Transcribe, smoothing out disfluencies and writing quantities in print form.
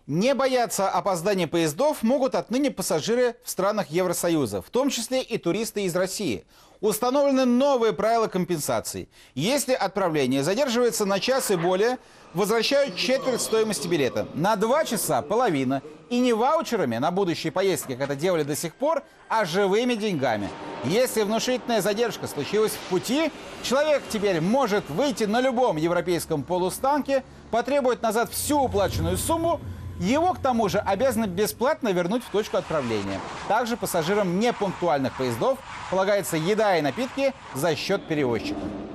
Не бояться опоздания поездов могут отныне пассажиры в странах Евросоюза, в том числе и туристы из России. Установлены новые правила компенсации. Если отправление задерживается на час и более, возвращают четверть стоимости билета. На 2 часа – половина. И не ваучерами на будущие поездки, как это делали до сих пор, а живыми деньгами. Если внушительная задержка случилась в пути, человек теперь может выйти на любом европейском полустанке, потребовать назад всю уплаченную сумму. Его, к тому же, обязаны бесплатно вернуть в точку отправления. Также пассажирам непунктуальных поездов полагается еда и напитки за счет перевозчика.